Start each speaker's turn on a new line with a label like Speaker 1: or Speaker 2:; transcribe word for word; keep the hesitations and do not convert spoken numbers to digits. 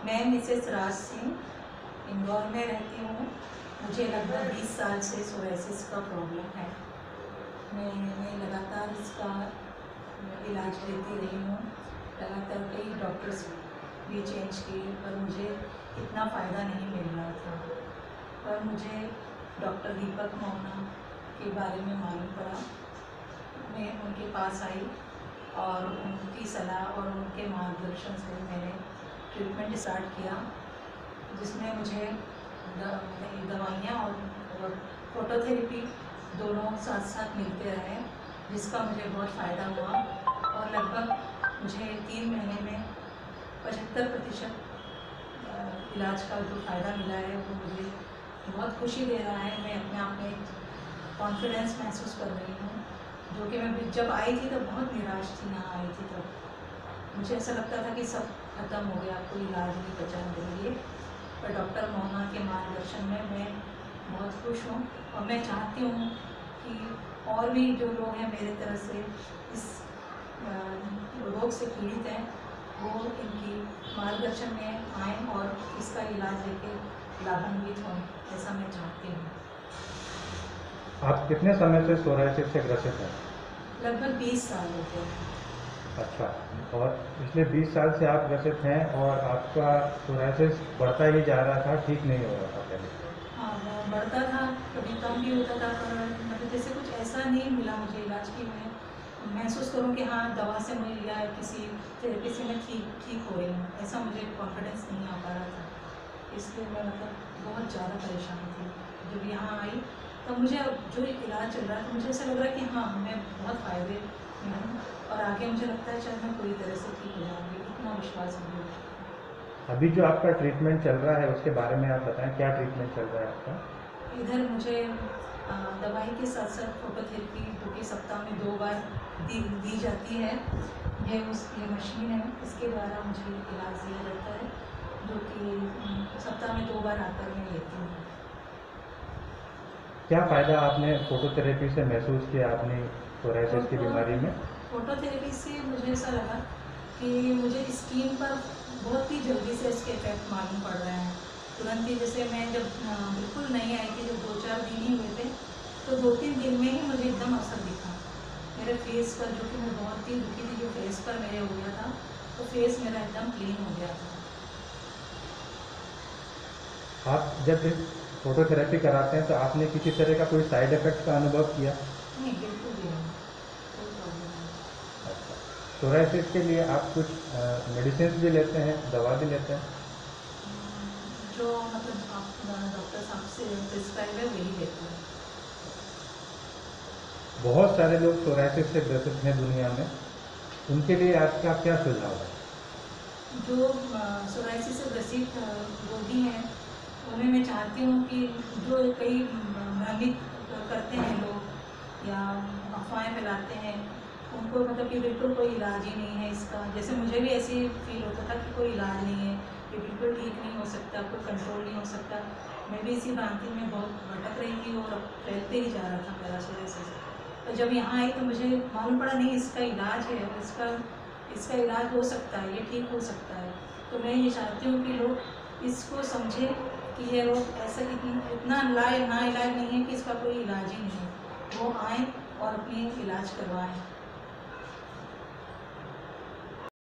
Speaker 1: मैं मिसेस राज सिंह इंदौर में रहती हूँ। मुझे लगभग बीस साल से सोराइसिस का प्रॉब्लम है। मैं मैं लगातार इसका इलाज लेती रही हूँ। लगातार कई डॉक्टर्स भी चेंज किए पर मुझे इतना फ़ायदा नहीं मिल रहा था। पर मुझे डॉक्टर दीपक मोहना के बारे में मालूम पड़ा। मैं उनके पास आई और उनकी सलाह और उनके मार्गदर्शन से मैंने ट्रीटमेंट स्टार्ट किया, जिसमें मुझे दवाइयाँ और फोटोथेरेपी दोनों साथ साथ मिलते रहे, जिसका मुझे बहुत फ़ायदा हुआ। और लगभग मुझे तीन महीने में पचहत्तर प्रतिशत इलाज का जो फ़ायदा मिला है वो मुझे बहुत खुशी दे रहा है। मैं अपने आप में कॉन्फिडेंस महसूस कर रही हूँ, जो कि मैं जब आई थी तब बहुत निराश थी। यहाँ आई थी तब मुझे ऐसा लगता था कि सब खत्म हो गया, कोई इलाज नहीं बचा मेरे लिए। पर डॉक्टर मोहना के मार्गदर्शन में मैं बहुत खुश हूँ और मैं चाहती हूँ कि और भी जो लोग हैं मेरे तरह से इस रोग से पीड़ित हैं, वो इनकी मार्गदर्शन में आएँ और इसका इलाज लेके लाभान्वित हों, ऐसा मैं चाहती हूँ।
Speaker 2: आप कितने समय से सोराइसिस से ग्रसित हैं?
Speaker 1: लगभग बीस साल हो गए।
Speaker 2: अच्छा, और पिछले बीस साल से आप ग्रसित हैं और आपका सोराइसिस बढ़ता ही जा रहा था, ठीक नहीं हो रहा था पहले?
Speaker 1: हाँ, बढ़ता था, कभी कम भी होता था, पर मतलब जैसे कुछ ऐसा नहीं मिला मुझे इलाज की मैं महसूस करूँ कि हाँ दवा से मैं या किसी थेरेपी से मैं ठीक ठीक हो रही हूँ, ऐसा मुझे कॉन्फिडेंस नहीं आ पा रहा था। इसलिए मैं मतलब बहुत ज़्यादा परेशान थी। जब यहाँ आई तब मुझे जो इलाज चल रहा था मुझे ऐसा लग रहा है कि हाँ मैं बहुत फ़ायदे में हूँ और आगे मुझे लगता है शायद मैं पूरी तरह से ठीक हो जाऊँगी, इतना विश्वास मुझे।
Speaker 2: अभी जो आपका ट्रीटमेंट चल रहा है उसके बारे में आप बताएं, क्या ट्रीटमेंट चल रहा है आपका?
Speaker 1: इधर मुझे दवाई के साथ साथ फोटोथेरेपी जो कि सप्ताह में दो बार दी दी जाती है। ये उस ये मशीन है, इसके द्वारा मुझे इलाज दिया जाता है, जो कि सप्ताह में दो बार आकर मैं लेती हूँ।
Speaker 2: क्या फ़ायदा आपने फोटोथेरेपी से महसूस किया अपनी सोराइसिस की बीमारी में?
Speaker 1: फोटोथेरेपी से मुझे ऐसा लगा कि मुझे स्किन पर बहुत ही जल्दी से इसके इफेक्ट मालूम पड़ रहे हैं। तुरंत ही, जैसे मैं जब बिल्कुल नहीं आई थी, जब दो चार दिन ही हुए थे, तो दो तीन दिन में ही मुझे एकदम असर दिखा मेरे फेस पर, जो कि मैं बहुत ही दुखी थी, जो फेस पर मेरे हो गया था, तो फेस मेरा एकदम क्लीन हो गया था।
Speaker 2: आप जब फोटोथेरेपी कराते हैं तो आपने किसी तरह का कोई साइड इफेक्ट का अनुभव किया?
Speaker 1: नहीं, बिल्कुल भी नहीं, कोई प्रॉब्लम नहीं।
Speaker 2: अच्छा, सोराइसिस के लिए आप कुछ मेडिसिन भी लेते हैं, दवा भी लेते हैं?
Speaker 1: जो मतलब आप डॉक्टर साहब से प्रिस्क्राइब है वही लेते हैं।
Speaker 2: बहुत सारे लोग सोराइसिस से ग्रसित हैं दुनिया में, उनके लिए आपका क्या सुझाव है?
Speaker 1: जो सोराइसिस से ग्रसित रोगी हैं उन्हें मैं चाहती हूँ कि जो कई भ्रमित करते हैं लोग या अफवाहें फैलाते हैं, उनको मतलब कि बिल्कुल कोई इलाज ही नहीं है इसका। जैसे मुझे भी ऐसे ही फील होता था कि कोई इलाज नहीं है, ये बिल्कुल ठीक नहीं हो सकता, कोई कंट्रोल नहीं हो सकता। मैं भी इसी भ्रांति में बहुत भटक रही थी और फैलते ही जा रहा था मेरा सोराइसिस। तो जब यहाँ आई तो मुझे मालूम पड़ा नहीं इसका इलाज है, इसका इसका इलाज हो सकता है, ये ठीक हो सकता है। तो मैं ये चाहती हूँ कि लोग इसको समझें कि ये रोग ऐसा इतना ला ना इलाज नहीं है कि इसका कोई इलाज ही नहीं है। वो आएँ और अपनी इलाज करवाएँ।